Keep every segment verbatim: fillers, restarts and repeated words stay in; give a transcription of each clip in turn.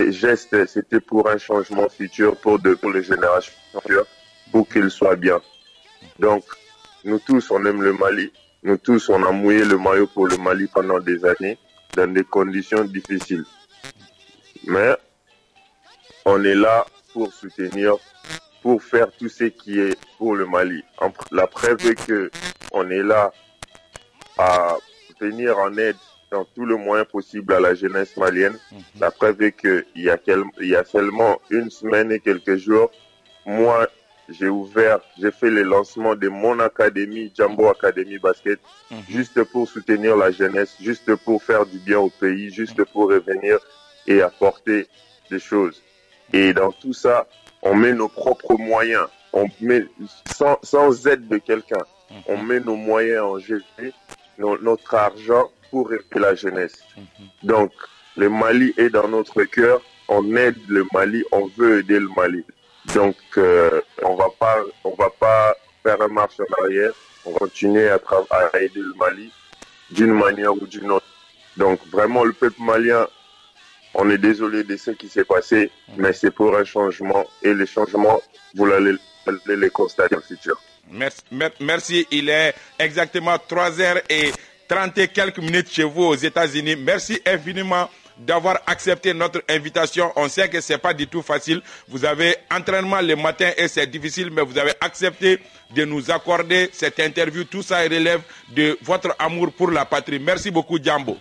gestes, c'était pour un changement futur, pour, de, pour les générations futures, pour qu'ils soient bien. Donc, nous tous, on aime le Mali. Nous tous, on a mouillé le maillot pour le Mali pendant des années, dans des conditions difficiles. Mais on est là pour soutenir, pour faire tout ce qui est pour le Mali. La preuve est que on est là à venir en aide dans tout le moyen possible à la jeunesse malienne. Mm-hmm. La preuve est qu'il y a quel, il y a seulement une semaine et quelques jours, moi, j'ai ouvert, j'ai fait le lancement de mon académie, Jambo Academy Basket, mm-hmm. juste pour soutenir la jeunesse, juste pour faire du bien au pays, juste mm-hmm. pour revenir et apporter des choses. Et dans tout ça, on met nos propres moyens, on met sans, sans aide de quelqu'un, mm-hmm. on met nos moyens en jeu, nos, notre argent pour aider la jeunesse. Mm-hmm. Donc, le Mali est dans notre cœur, on aide le Mali, on veut aider le Mali. Donc, euh, on va pas, on va pas faire un marche en arrière. On va continuer à, tra- à aider le Mali d'une manière ou d'une autre. Donc, vraiment, le peuple malien, on est désolé de ce qui s'est passé, mais c'est pour un changement. Et les changements, vous allez, allez les constater dans le futur. Merci, merci. Il est exactement trois heures et trente et quelques minutes chez vous aux États-Unis. Merci infiniment d'avoir accepté notre invitation. On sait que ce n'est pas du tout facile. Vous avez entraînement le matin et c'est difficile, mais vous avez accepté de nous accorder cette interview. Tout ça relève de votre amour pour la patrie. Merci beaucoup, Jambo.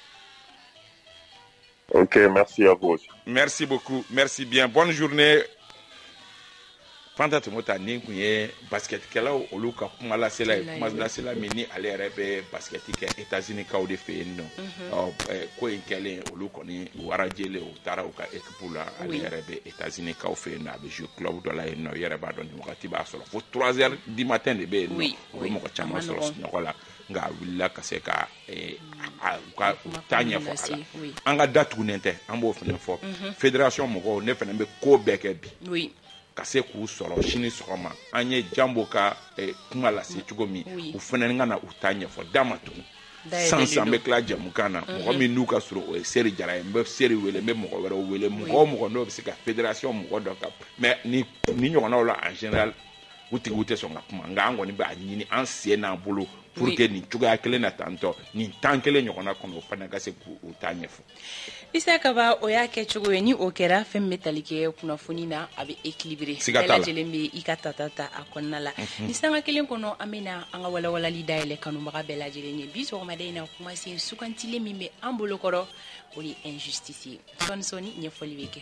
Ok, merci à vous aussi. Merci beaucoup. Merci bien. Bonne journée. Fanta tumota ni kunye basket kala olu ka kuma la sela kuma la sela mini ale rebe basket ke États-Unis ka o de fe no o ko en kele olu koni warajele o tara o ka équipe la ale rebe États-Unis ka o fe na be jeu club do la no yere ba don wakati ba solo fo trois heures du matin de be no o mo ko chama solo no wala nga willa ka se ka e ka tanya fo ala anga datu nente ambo fene fo fédération mo ne fene be ko beke bi oui ka se k'u sɔrɔ sini sɔgɔma an ye Jambo ka eh, kuma lase cogo min u fana ka na u ta ɲɛfɔ da ma tugun sansan an bɛ tila jamukan na mɔgɔ min n'u ka sɔrɔ o ye Seri Jara ye n bɛ Seri wele n bɛ mɔgɔ wɛrɛw wele mɔgɔ o mɔgɔ n'o bɛ se ka fédération mɔgɔ dɔ ka mais ni ni ɲɔgɔnnaw la en général u tigiw tɛ sɔn ka kuma nka an kɔni b'a ɲini an sen n'an bolo pour que nin cogoya kelen na tantɔ nin tan kelen ɲɔgɔnna kɔnɔ o fana ka se k'u ta ɲɛfɔ. Isaka ba o y'a kɛ cogo ye ni o kɛra fɛn min bɛ tali kɛ kunnafoni na a bɛ équilibré bɛɛ lajɛlen bɛ i ka tata ta a kɔnɔna la ni sanga kelen kɔnɔ an bɛ na an ka walawalali dayɛlɛ kanubaga bɛɛ lajɛlen ye bi sɔgɔmada in na kumasen sugantilen min bɛ an bolokɔrɔ o ye injustice ye sɔɔni sɔɔni ɲɛfɔli bɛ kɛ.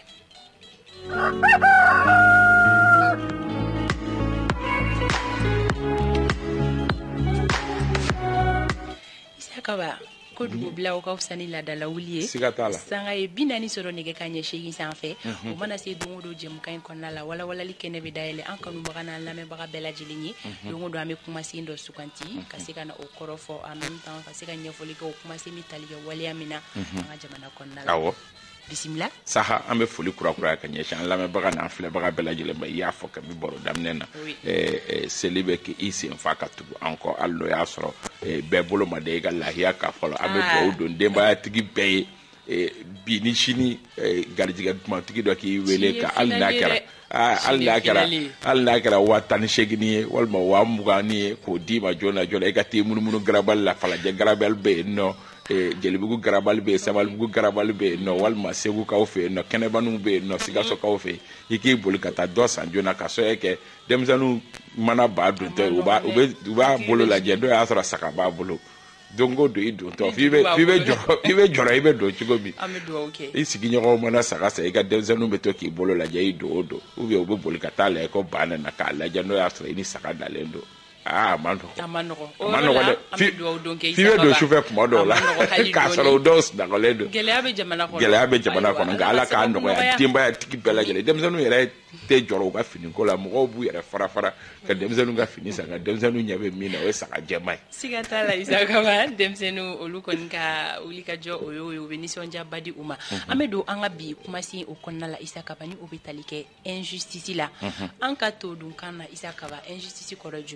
Isaka ba ko dugu bila o ka fisa ni ladala wuli ye sanga ye bi naani sɔrɔ nɛgɛ ka ɲɛ seegin sanfɛ o mana se don o don jɛmukan in kɔnɔna la walawalali kɛnɛ bɛ dayɛlɛ an kanubaga n'an lamɛnbaga bɛɛ lajɛlen ye don o don an bɛ kumasen dɔ suganti ka se ka na o kɔrɔ fɔ en même temps ka se ka ɲɛfɔli kɛ o kumasen bɛ tali kɛ waleya min na an ka jamana kɔnɔna la. Bisimila saha an bɛ foli kura kura ka ɲɛsin an lamɛnbaga n'an filɛbaga bɛɛ lajɛlen ma i y'a fɔ kabi baro daminɛ na seli bɛ kɛ i sen fa ka tugu an kɔ hali n'o y'a sɔrɔ bɛɛ bolo ma da i ka lahiya ka fɔlɔ an bɛ dugawu don denbayatigi bɛɛ ye bi ni sini garijɛgɛ dumatigi dɔ k'i wele ka hali n'a kɛra hali n'a kɛra hali n'a kɛra waa tan ni seegin ye walima waa mugan ye k'o d'i ma joona joona i ka t'i munumunu garabali la falajɛ garabali bɛ yen nɔ Jelibugu garabali bɛ yen Sabalibugu garabali bɛ yen nɔ walima Segu kaw fɛ yen nɔ Kɛnɛbaniw bɛ yen nɔ Sikaso kaw fɛ yen i k'i boli ka taa dɔ san joona ka sɔrɔ kɛ denmisɛnninw mana ba dontɔ u b'a u b'a bolo lajɛ dɔw y'a sɔrɔ saga b'a bolo don o don i dontɔ f'i bɛ f'i bɛ jɔrɔ i bɛ jɔrɔ i bɛ don cogo min i sigiɲɔgɔnw mana saga san i ka denmisɛnninw bɛ to k'i bolo lajɛ i don o don ou bien u bɛ boli ka taa lajɛ ko banna na k'a lajɛ n'o y'a sɔrɔ i ni saga dalen don. Ah, man nɔgɔ. A man nɔgɔ. A man nɔgɔ dɛ. F'i bɛ don sufɛ kuma dɔw la. K'a sɔrɔ o dɔw sunɔgɔlen don. Gɛlɛya bɛ jamana kɔnɔ. Gɛlɛya bɛ jamana kɔnɔ nka Ala k'a nɔgɔya denbayatigi bɛɛ lajɛlen. Denmisɛnninw yɛrɛ tɛ jɔrɔ u ka finiko la mɔgɔw b'u yɛrɛ fara fara ka denmisɛnninw ka fini san ka denmisɛnninw ɲɛ bɛ min na o ye saga jɛman ye. Siga t'a la Isaka ba denmisɛnninw olu kɔni ka wuli ka jɔ o ye o ye u bɛ nisɔndiyaba di u ma. An bɛ don an ka bi kumasen o kɔnɔna la Isaka ba ni o bɛ tali kɛ injustice la. An ka to dun kan na Isaka ba injustice kɔrɔ jumɛn?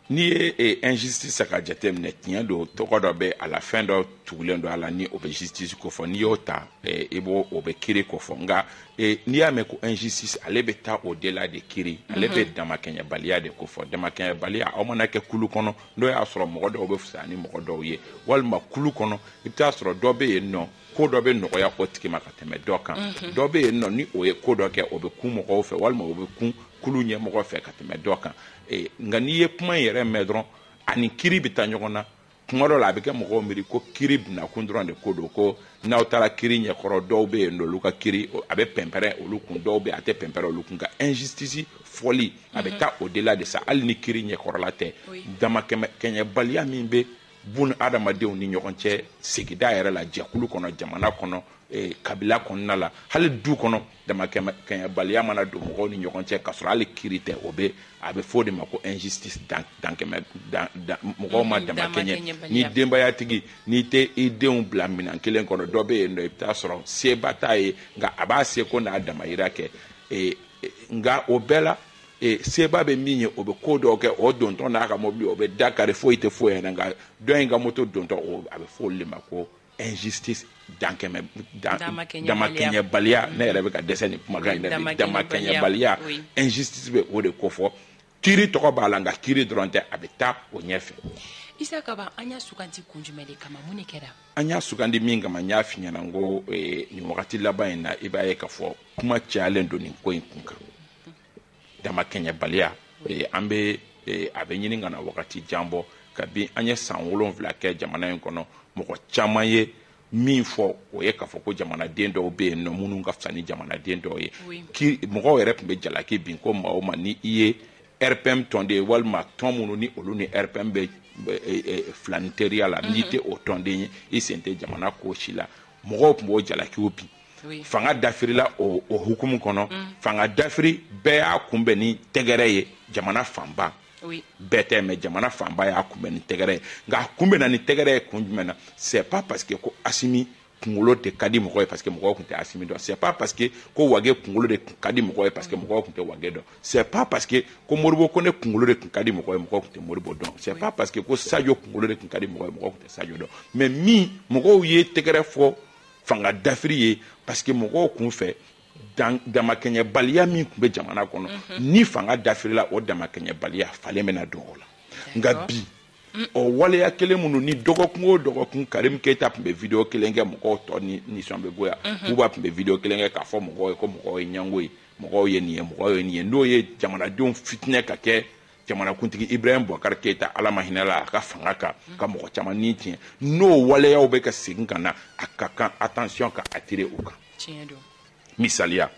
ni e injustice ka jatem ne tiɲɛ do tɔgɔ dɔ bɛ a la fɛn dɔ tugulen do a la ni o bɛ justice ko fɔ n'i y'o ta e bo o bɛ kiri ko fɔ nka n'i y'a mɛn ko injustice ale bɛ taa o de la de kiri ale bɛ damakɛɲɛbaliya de ko fɔ damakɛɲɛbaliya aw mana kɛ kulu kɔnɔ n'o y'a sɔrɔ mɔgɔ dɔw bɛ fisaya ni mɔgɔ dɔw ye walima kulu kɔnɔ i bɛ taa sɔrɔ dɔ bɛ yen nɔ ko dɔ bɛ nɔgɔya o tigi ma ka tɛmɛ dɔ kan dɔ bɛ yen nɔ ni o ye ko dɔ kɛ o bɛ kun mɔgɔw fɛ walima o bɛ kun kulu ɲɛmɔgɔ fɛ ka tɛmɛ dɔ kan nka n'i ye kuma in yɛrɛ mɛn dɔrɔn ani kiri bɛ taa ɲɔgɔn na kuma dɔ la a bɛ kɛ mɔgɔw miiri ko kiri bɛna kun dɔrɔn de ko don ko n'aw taara kiri ɲɛkɔrɔ dɔw bɛ yen n'olu ka kiri a bɛ pɛnpɛrɛn olu kun dɔw bɛ a tɛ pɛnpɛrɛn olu kun nka injustice fɔli a bɛ taa o de la de sa hali ni kiri ɲɛkɔrɔla tɛ damakɛɲɛbaliya min bɛ bun adamadenw ni ɲɔgɔn cɛ sigida yɛrɛ la jɛkulu kɔnɔ jamana kɔnɔ kabila kɔnɔna la hali du kɔnɔ damakɛɲɛbaliya mana don mɔgɔw ni ɲɔgɔn cɛ ka sɔrɔ hali kiri tɛ o bɛ a bɛ fɔ o de ma ko injustice dankɛmɛ mɔgɔw ma damakɛɲɛ ni denbayatigi n'i tɛ i denw bila minɛn kelen kɔnɔ dɔ bɛ yen nɔ i bɛ taa sɔrɔ seba t'a ye nka a b'a seko n'a damayira kɛ nka o bɛɛ la seba bɛ min ye o bɛ ko dɔw kɛ o dontɔ n'a ka mobili o bɛ dakari foyi tɛ foyi yɛrɛ nka dɔ in ka moto dontɔ a bɛ fɔ olu de ma ko injustice dankɛmɛ damakɛɲɛbaliya ne yɛrɛ bɛ ka dɛsɛ nin kumakan in na damakɛɲɛbaliya injustice bɛ o de ko fɔ kiri tɔgɔ b'a la nka kiri dɔrɔn tɛ a bɛ taa o ɲɛfɛ. Isa Kaba an y'a suganti kun jumɛn de kama mun de kɛra? An y'a sugandi min kama n y'a f'i ɲɛna n ko nin wagati laban in na i b'a ye k'a fɔ kuma cayalen don nin ko in kun kan damakɛɲɛbaliya an bɛ a bɛ ɲini ka na wagati jan bɔ kabi an ye san wolonwula kɛ jamana in kɔnɔ mɔgɔ caman ye min fɔ o ye k'a fɔ ko jamanaden dɔw bɛ yen nɔ minnu ka fisa ni jamanaden dɔw ye mɔgɔw yɛrɛ tun bɛ jalaki bin ko maa o maa ni i ye R P M tɔnden walima tɔn minnu ni olu ni R P M bɛ filani teriya la n'i tɛ o tɔnden ye i sen tɛ jamana ko si la mɔgɔw tun b'o jalakiw bin fanga dafirila o hukumu kɔnɔ fanga dafiri bɛɛ y'a kunbɛn ni tɛgɛrɛ ye jamana fanba bɛɛ tɛ mɛ jamana fanba y'a kunbɛn ni tɛgɛrɛ ye nka a kunbɛnna ni tɛgɛrɛ ye kun jumɛn na c'est pas parce que ko Asimi kunkolo de ka di mɔgɔ ye parce que mɔgɔw tun tɛ Asimi dɔn c'est pas parce que ko Wage kunkolo de ka di mɔgɔ ye parce que mɔgɔw tun tɛ Wage dɔn c'est pas parce que ko Modibo Kone kunkolo de ka di mɔgɔ ye mɔgɔw tun tɛ Modibo dɔn c'est pas parce que ko Sadio kunkolo de ka di mɔgɔ ye mɔgɔw tun tɛ Sadio dɔn mais min mɔgɔw ye tɛgɛrɛ fɔ fanga dafiri ye parce que mɔgɔw kun fɛ damakɛɲɛbaliya min tun bɛ jamana kɔnɔ ni fanga dafirila o damakɛɲɛbaliya falen bɛna don o la nka bi o waleya kelen minnu ni dɔgɔkun o dɔgɔkun Karim Keita tun bɛ video kelen kɛ mɔgɔw tɔ ni nisɔn bɛ goya Buba tun bɛ video kelen kɛ k'a fɔ mɔgɔw ye ko mɔgɔw ye ɲango ye mɔgɔw ye nin ye mɔgɔw ye nin ye n'o ye jamanadenw fitinɛ ka kɛ jamanakuntigi Ibrahim Boubacar Keita ala ma hinɛ la a ka fanga kan ka mɔgɔ caman ni tiɲɛ n'o waleyaw bɛ ka segin ka na a ka kan attention ka attirer u kan misaliya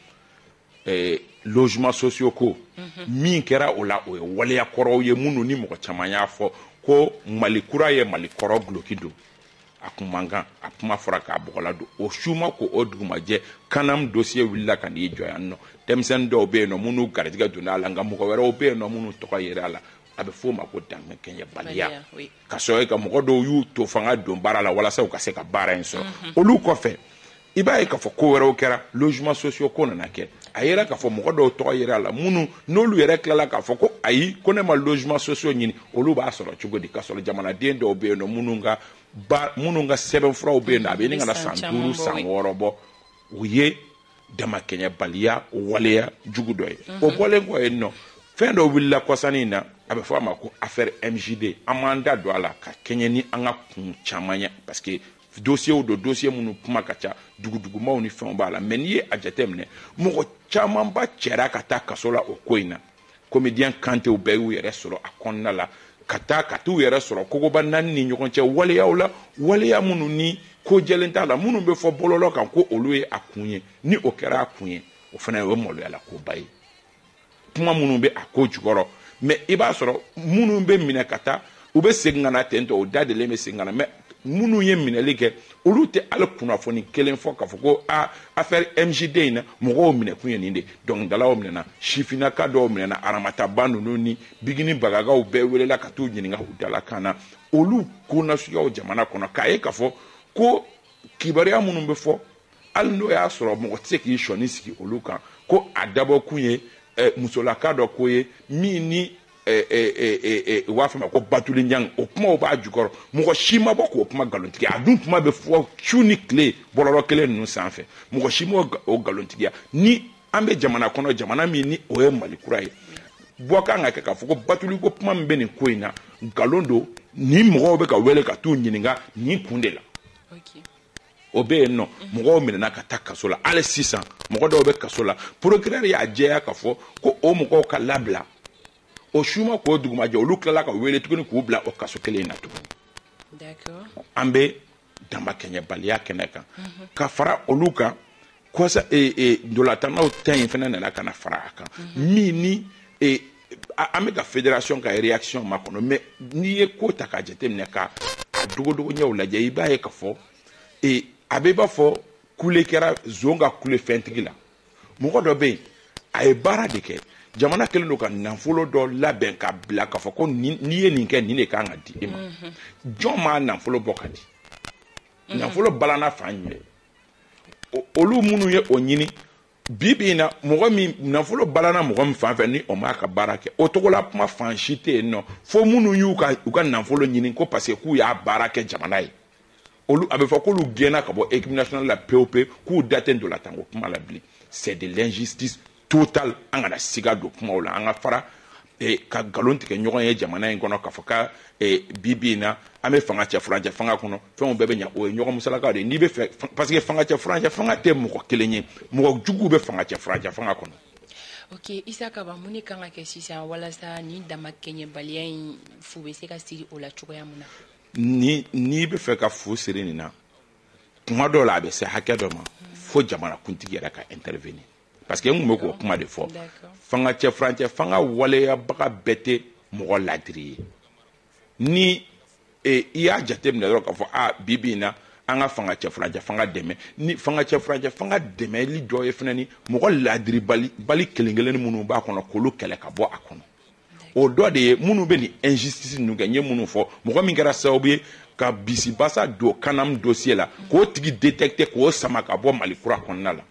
logement sociaux ko min kɛra o la o ye waleya kɔrɔw ye minnu ni mɔgɔ caman y'a fɔ ko Mali kura ye Mali kɔrɔ guloki don a kun man kan a kuma fɔra k'a bɔgɔla don o suma ko o dugumajɛ Kanam dossier wulila ka n'i jɔ yan nɔ denmisɛnnin dɔw bɛ yen nɔ minnu garijɛgɛ donna a la nka mɔgɔ wɛrɛw bɛ yen nɔ minnu tɔgɔ yera a la a bɛ fɔ o ma ko damakɛɲɛbaliya ka sɔrɔ ka mɔgɔ dɔw y'u to fanga don baara la walasa u ka se ka baara in sɔrɔ olu kɔfɛ i b'a ye k'a fɔ ko wɛrɛw kɛra logement sociaux ko nana kɛ a yera k'a fɔ mɔgɔ dɔw tɔgɔ yera a la minnu n'olu yɛrɛ tilala k'a fɔ ko ayi ko ne ma logement sociaux ɲini olu b'a sɔrɔ cogo di ka sɔrɔ jamanaden dɔw bɛ yen nɔ minnu ka ba minnu ka sɛbɛnfuraw bɛ yen nɔ a bɛ ɲini ka na san duuru san wɔɔrɔ bɔ u ye damakɛɲɛbaliya waleya jugu dɔ ye o bɔlen kɔ yen nɔ fɛn dɔ wulila kɔsani in na a bɛ fɔ a ma ko affaire M J D an m'an da don a la ka kɛɲɛ ni an ka kun caman ye parce que dossier do dossier minnu kuma ka ca dugudugumaw ni fɛnw b'a la mais n'i ye a jateminɛ mɔgɔ camanba cɛra ka taa kaso la o ko in na comédien Kantew bɛɛ y'u yɛrɛ sɔrɔ a kɔnɔna la ka taa ka t'u yɛrɛ sɔrɔ kogoba naani ni ɲɔgɔn cɛ waleyaw la waleya minnu ni ko jɛlen t'a la minnu bɛ fɔ bɔlɔlɔ kan ko olu ye a kun ye ni o kɛra a kun ye o fana ye maloyala koba ye kuma minnu bɛ a ko jukɔrɔ mais i b'a sɔrɔ minnu bɛ minɛ ka taa u bɛ segin ka na tentɔ o dadelen bɛ segin ka na mais minnu ye minɛli kɛ olu tɛ hali kunnafoni kelen fɔ k'a fɔ ko a affaire M J D in na mɔgɔw minɛ kun ye nin de dɔnkilidalaw minɛna sifinaka dɔw minɛna aramataba ninnu ni bigini bagagaw bɛɛ welela ka t'u ɲininka u dalakan na olu ko nasuguyaw jamana kɔnɔ k'a ye k'a fɔ ko kibaruya minnu bɛ fɔ hali n'o y'a sɔrɔ mɔgɔ tɛ se k'i sɔnni sigi olu kan ko a dabɔ kun ye musolaka dɔ ko ye min ni eh eh eh eh wa fa ma ko batuli nyang o kuma o ba jukoro mo shima boko o kuma galontigi adun kuma be fo chuni clé boloro kele nu sanfe mo shima o galontigi ni ambe jamana kono jamana mi ni o e malikura ye boka nga ka fo ko batuli ko kuma mbe ni koina galondo ni mo be ka wele ka tu nyininga ni kundela okay obe no mo mi na ka takasola ale six cents mo do be kasola procureur ya jeya ka fo ko o mo ko ka labla o shuma ko duguma je olu kala ka wele tukuni ko bla o kaso kele na tukuni d'accord ambe damba kenya balia keneka mm -hmm. ka fara oluka ko sa e e dola tana o tan fena na kana fara aka mm -hmm. mi ni e ameka fédération ka réaction makono mais ni e ko ta ka jete ne ka dogo dogo nyaw la je iba e ka fo e abeba fo kule kera zonga kule fentigila mo ko do be ay bara de ke jamana kelen do kan nanfolo do laben ka bla ka fo ko ni ye nin ke ni ne kan adi ema joma nanfolo bokadi nanfolo balana fanye olu munu ye onyini bibina mo mi nanfolo balana mo mi fanfe ni o ma ka barake o to la kuma fanchite no fo munu yu ka u ka nanfolo nyini ko parce que ku ya barake jamana yi olu abe fo ko lu gena ka bo équipe nationale la P O P ku daten de la tango kuma la bli c'est de l'injustice total angana siga do kuma wala anga fara e ka galonti ke nyogon ye jamana en kono ka foka e bibina ame fanga cha franja fanga kono fon bebe nya o nyogon musala ka de ni be parce que fanga cha franja fanga te mo ko kelenye mo jugu be fanga cha franja fanga kono. Ok, Isaka ba muni kanga ke sisa wala sa ni dama kenye balien fu be se ka siri o la chuko ya muna ni ni be fe ka fu siri ni na kuma do la be se hakya do ma fo jamana kuntigi ya ka intervenir parce que ngumé ko kuma de fo fanga che franche fanga wale ya baka bete mo ladri ni e iya jatem ne ro ka fo a bibina anga fanga che franche fanga deme ni fanga che franche fanga deme li do e fnani mo ladri bali bali kelengele ni munu ba kono ko lu kele ka bo akono o do de munu be ni injustice nu ganye munu fo mo mi ngara sawbe ka bisi basa do kanam dossier la ko tigi détecter ko samaka bo malikura konnala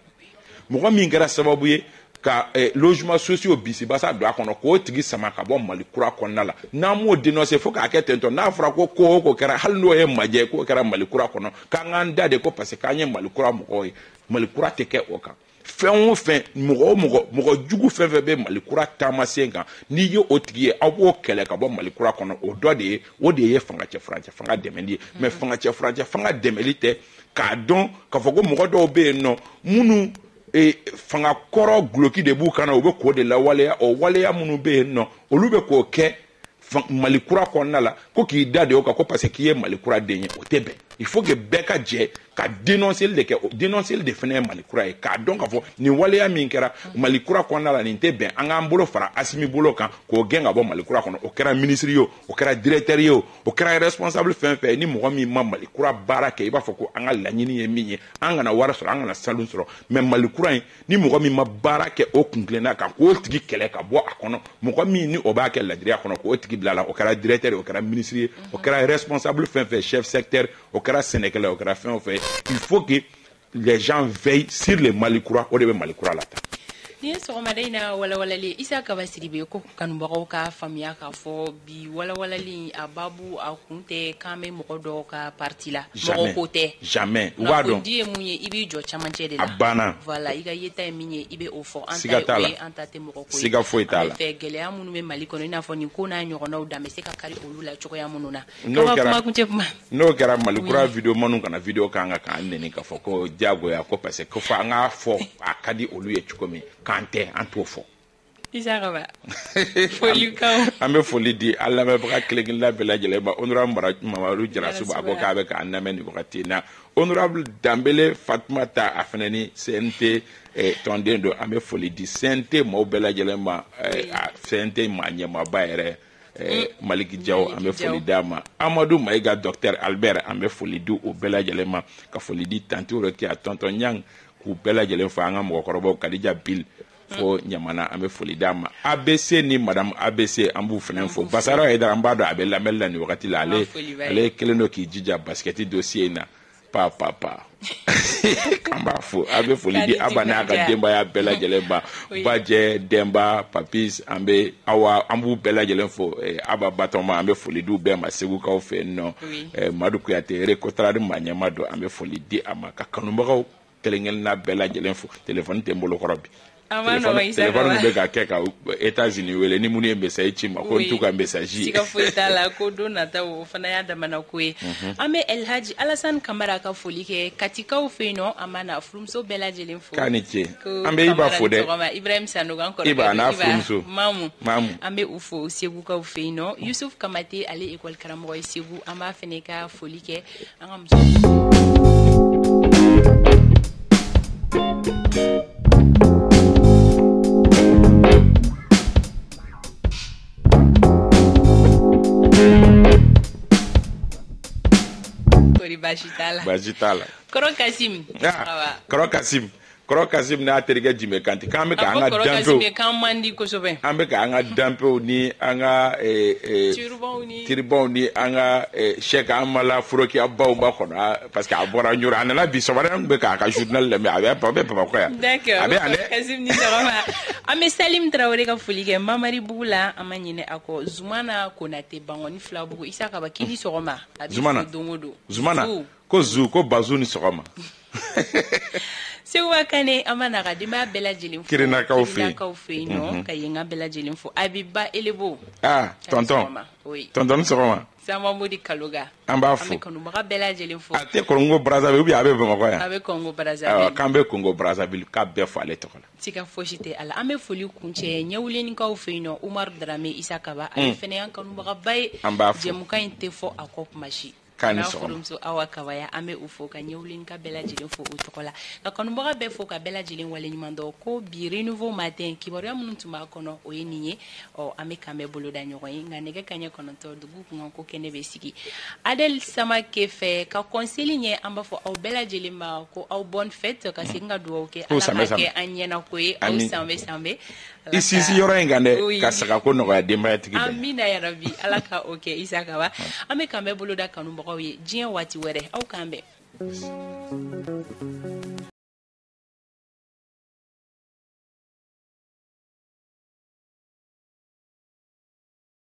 mo mi ngara sababu ye ka eh, logement sociaux bisi basa do akono ko tigi samaka bo malikura konnala na mo dénoncer fo ka ketento na fra ko ko ko kera hal no e maje ko kera malikura kono ka nganda de ko parce ka nye malikura mo ko malikura teke oka fen fen mo mo mo jugu fen fen be malikura tamasenga ni yo otigi awo kele ka bo malikura kono o do de o de ye fanga che franja fanga demendi mais fanga che franja fanga demelite ka don ka fogo mo do be no munu e fanga koro gloki de bu kana o be ko de la wale o wale ya munu be no olu be ko ke malikura konna la ko ki dade o ka ko parce que qui malikura denye o tebe il faut que beka je ka dénoncer le ke dénoncer le defene malikura e ka donc fo ni wale ya minkera malikura konna la ni tebe anga mbolo fara asimi bolo kan ko genga bo malikura kono o kera ministre yo o kera directeur yo o kera responsable fin fait ni mo mi ma malikura barake iba fo ko anga la nyini ye minye anga na wara so anga na salun so mais malikura ni mo mi ma barake o kunglena kan ko tigi kele ka bo akono mo mi ni o ba ke la dire akono ko tigi blala o kera directeur o kera ministre o kera responsable fin fait chef secteur o kera sénégalais o kera fin fait il faut que les gens veillent sur les malikura o de be malikura la ta ni so ma deina wala wala li isa ka basiri be ko kan bo ka famia ka fo bi wala wala li ababu a kunte kame mo do ka parti la mo côté jamais wa donc die munye ibi jo chamanche de la abana voilà iga yeta minye ibe o fo anta we anta te mo ko siga fo itala fe gele amunu me maliko na fo ni ko na nyo na uda me se ka kari olula choko ya munu na no kama kunche ma no kera malikura video manu kana video kanga ka nene ka fo ko jago ya ko parce que fa nga fo akadi olu ye chukomi kante anto fo isaraba foli ka ambe foli di alla me baka klegin la bela jele ba honorable mamaru jara suba ko ka be ka anname ni wakati na honorable Dambele Fatmata afenani C N T eh, tondendo ambe foli di C N T mo bela jele ma eh, C N T ma nyama baere eh, mm. Maliki Diaw ambe foli dama Amadou Maiga docteur Albert ambe foli du o bela jele ma ka foli di tanturo ki a tonton nyang ku bela jele fa nga mo korobo Kadija Bill fo nyamana ambe foli dama A B C ni madame A B C ambu fenen fo basara e da ambado abe lamella ni wakati la ale ale keleno ki jija basketi dossier na pa pa pa kamba fo abe foli di abana ka demba ya bela jelemba baje demba papis ambe awa ambu bela jelemfo aba batoma ambe foli du be ma segu ka ofe no madu ku ya te rekotra de manyama do ambe foli di amaka kanumba ka telengel na bela jelemfo telephone tembolo korobi amano maisa telephone be ka keka États-Unis wele ni muni message chima ko ntuka message sika fuita la ko dona ta o fana ya da mana ko ame El Hadji Alassane Camara ka foli ke katika o feno amana frumso bela jelemfo kanike ambe iba fode Ibrahim Sanogo encore iba na frumso mamu mamu ambe ufo segu ka o feno Yusuf Kamate ali école karamo segu ama fene ka foli ke angam Bajitala. Bajitala. Koro Kasim. Ah, Koro Kasim. Koro Kasim na terige jime kanti. Kambe ka anga Koro dampe. Kasim kan mandi ko sobe. Ambe ka anga dampe ni anga eh eh Tiribon ni. Tiribon ni anga eh sheka amala furoki abaw ba kono parce que abora nyura na bi sobare ambe ka ka journal le me abe pa be pa ko ya. D'accord. Abe ale. Kasim ni sarama. Ame Salim Traoré ka fulike Mamari Bugula amanyine ako Zumana Konate bangoni flabugo isaka ba kini soroma. Zumana. Dongodo. Zumana. Ko zu ko bazu ni soroma. Sewa kane amana ga dima bela jelim fo kirina ka ofi ka ofi no ka yenga bela jelim fo Abiba Elebo ah tonton oui tonton soroma sama modi kaloga amba fo kanu maga bela jelim fo ate Congo Brazzaville ubi abe bama kwa abe Congo Brazzaville ah kambe Congo Brazzaville ka be fo ale tokola tika foshite ala ame foli kunche nyawleni ka ofi no Umar Drame Isakaba ale fene yan kanu maga bay jemuka inte fo akop mashi kani so awa kawaya ame ufo ka nyewlin ka bela jilin fo utokola ka kanu mboga be fo ka bela jilin wale nyimando ko bi renouveau matin kibaru ya munu tuma kono o yeninye o ame kame bolo da nyogo nga nege kanya kono to dugu ko ko kene be sigi Adel Sama Kefe ka conseiller amba fo o bela jilin ma ko au bonne fête ka singa duo ke ala ke anyena ko e au sambe sambe isi si yoro ngande ka saka ko no ya demba tigi amina ya rabbi alaka okay isaka ba ame kame bolo da kanu mboga ye jien wati were au kambe